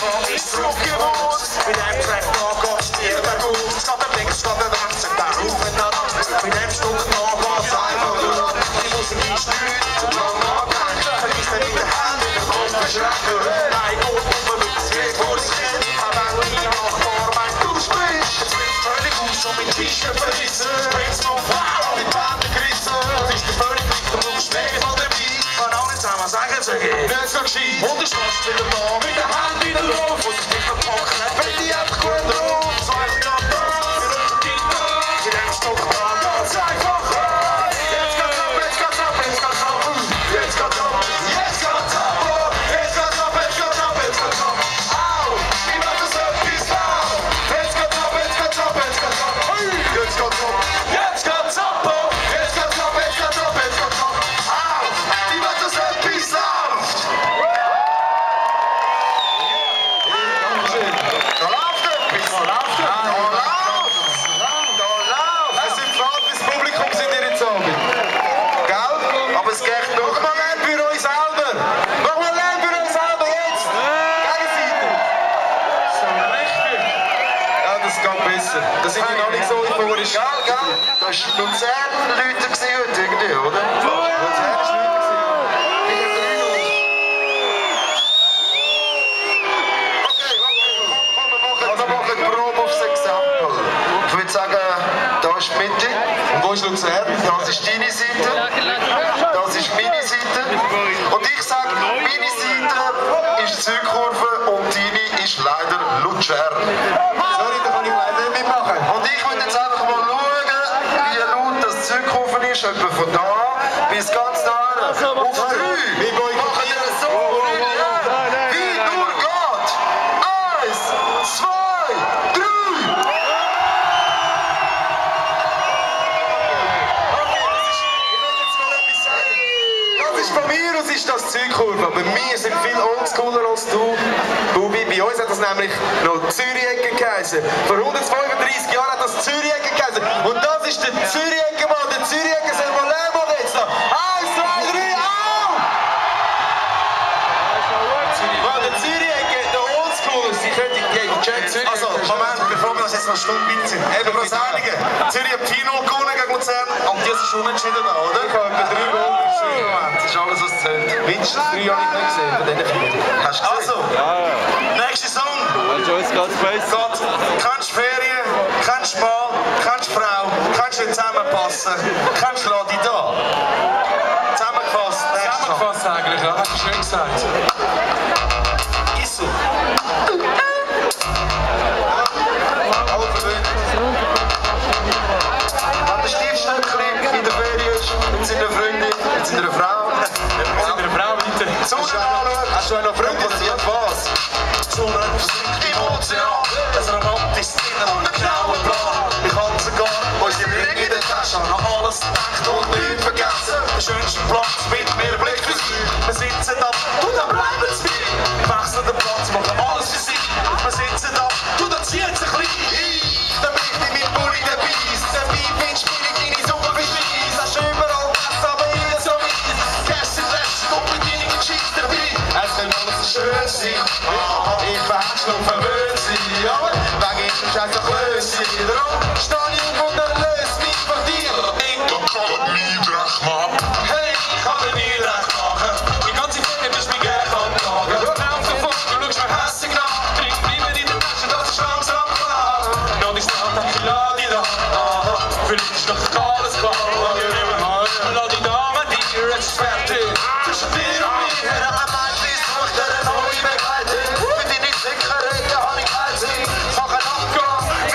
Anfang ist zurückgewohnt. Mit einem Track nach geht's dir bergauf. Es geht am links, geht der rechts, und dann rauf und dann ab. Mit einem Stück nach geht's einfach durch. Die Musik ist nichts, und lang nachdenken. Vergiss nicht mit den Händen, den Kopf verschrecken. Nein, Gott, und man es geht, wo es geht. Aber auch nie Nachbar, wenn du sprichst. Jetzt wird's völlig aus, und mit T-Shirt verrissen. Springt's noch wow, die Bänder gerissen. Es ist dir völlig gleich, du brauchst mehr von dabei. Von allen zusammen sagen sie, nicht so gescheit. Und du schlägst wieder da, mit den Händen in der Luft. Und es nicht verpacken, wenn die einfach gut drauf. So ein Grad da, für uns und Kinder. In einem Stück da, ganz einfach. Jetzt geht's ab, jetzt geht's ab, jetzt geht's ab. Jetzt geht's ab, jetzt geht's ab. Jetzt geht's ab, jetzt geht's ab, jetzt geht's ab. Au, ich mach das etwas laut. Jetzt geht's ab, jetzt geht's ab, jetzt geht's ab. Jetzt geht's ab, jetzt geht's ab. Jetzt geht's ab, jetzt geht's ab, jetzt geht's ab. Au, ich mach das etwas laut. Da läuft etwas. Da läuft etwas. Da läuft. Es sind Fragen des Publikums in Ihrer Abend. Gell? Aber es geht noch mal lernen für uns selber. Noch mal lernen für uns selber jetzt. Gegenseite. So richtig. Ja, das geht besser. Das sind ja noch nicht so euphorisch. Gell? Da war Luzern-Leute heute irgendwie, oder? Luzern ist Leute. Wir machen die Probe aufs Exempel. Ich würde sagen, da ist die Mitte. Und wo ist Luzern? Das ist deine Seite. Das ist meine Seite. Und ich sage, meine Seite ist Südkurve und deine ist leider Luzern. Sorry, da kann ich leider nicht mitmachen. Und ich würde jetzt einfach mal schauen, wie laut das Südkurve ist. Etwa von da bis ganz nah. Auf 3. Machen wir es so. Wie nur geht. 1, 2, 3. Das ist von mir aus ist das Südkurve, aber wir sind viel oldschooler als du. Bubi, bei uns hat das nämlich noch Zürich-Ecke geheißen. Vor 135 Jahren hat das Zürich-Ecke geheißen. Und das ist der Zürich-Ecke-Mann. Der Zürich-Ecke soll mal lernen jetzt noch. 1, 2, 3, au! Mann, der Zürich-Ecke, der Oldschooler, sie können gegen Zürich. Also, Moment, bevor wir das jetzt noch Stunde sind. Eben, wir sagen, Zürich hat 4-0 gewonnen gegen Luzern. Und das ist unentschieden da, oder? Ich habe etwa 3 Goal gesehen. Das ist alles, was zählt. Mindestens 3 habe ich nicht gesehen von diesen 4. Hast du gesehen? Also, nächster Song. Joyce geht's besser. Kennst du Ferien, kennst du Mann, kennst du Frau, kennst du nicht zusammenpassen, kennst du Ladi da? Zusammengefasst, nächster Song. Zusammengefasst eigentlich, ja, hast du schön gesagt. Ist so. Hat der Stiefstöckchen in der Ferien mit seiner Freundin, mit seiner Frau. Mit einer Frau weiter. Sonne anschauen. Hast du noch Freunde? Passiert was? Die Sonne versinkt im Ozean. Ein romantisches Dinner und ein genauer Plan. Ich habe sogar unsere Ringe in der Tasche. Noch alles gedacht und nichts vergessen. Der schönste Platz mit mehr Blick fürs Ziel. Wir sitzen da und dann bleiben sie mir. Wir wechseln den Platz, machen alles für sich. Wir sitzen da und dann zieht es ein bisschen ein. Damit ich mit Bulli dabei ist. Dabei bin ich deine Suppe für Schweiß. Hast überall Messer, aber hier so weit. Gestern lässt du mit deinen Geschichten dabei. Es kann alles so schön sein. Ich weiß noch verwöhnt sein. Aber wegen ihm ist es ein Klößchen. Darum stehe ich auf und erlöse mich von dir. Ich kann nie recht machen. Hey, ich kann dir nie recht machen. Die ganze Ferien bist du mir gerne angetragen. Du laufst davon, du schaust mir hässig nach. Ich bleibe in der Tasche, das ist langsam klar. Noch nicht stark, dann lade ich da. Vielleicht ist doch alles klar. Lade ich da mit dir, es ist fertig. Zwischen dir und mir, ein Mädchen sucht eine neue Begleitung. Für deine Sicherheit, ja, habe ich keinen Sinn. Mach einen Abgang,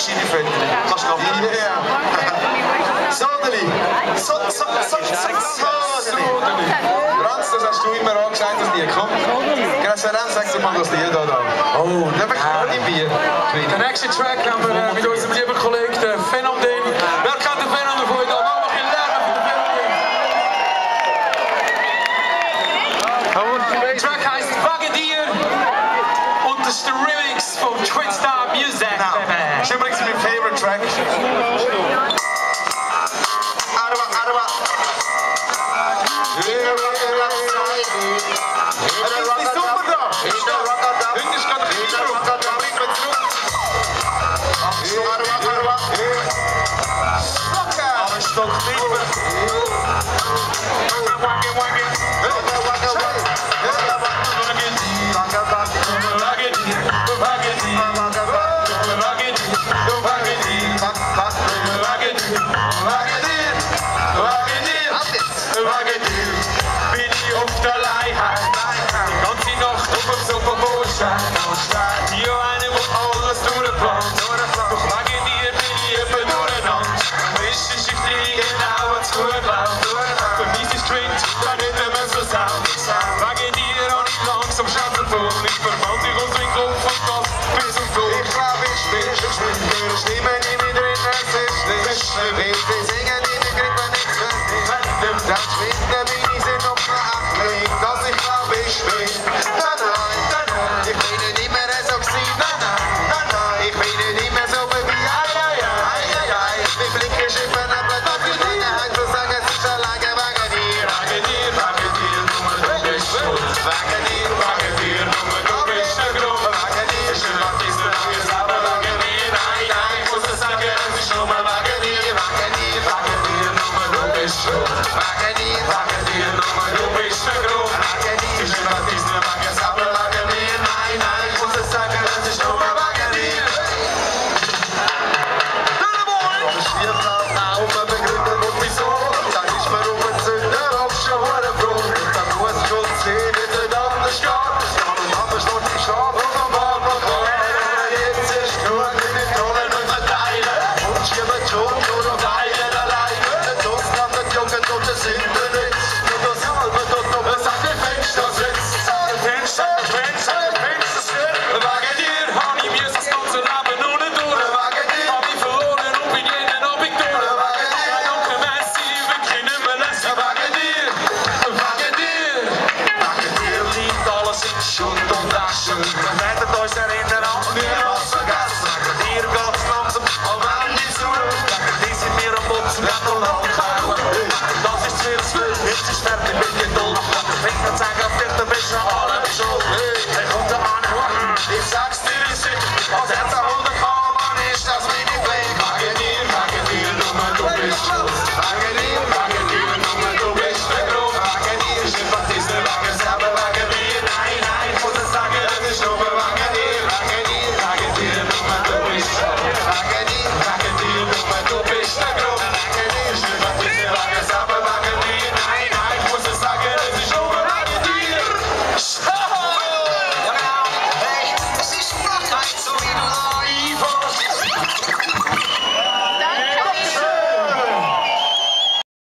gescheite Fotos. Kannst du noch Sodeli! Sodeli! Franz, das hast du immer angesagt, das Lied. Komm. Grasseran, sag dir mal das Lied da. Oh, da bist du im Bier. Der nächste Track haben wir mit unserem lieben Kollegen, der Phänomen. Wer kennt den Phänomen von heute? Mach noch ein Lärm für den Phänomen. Der Track heißt Vagadier und das ist der Remix von Twitstar Music. Das ist übrigens mein favorite Track. Arba.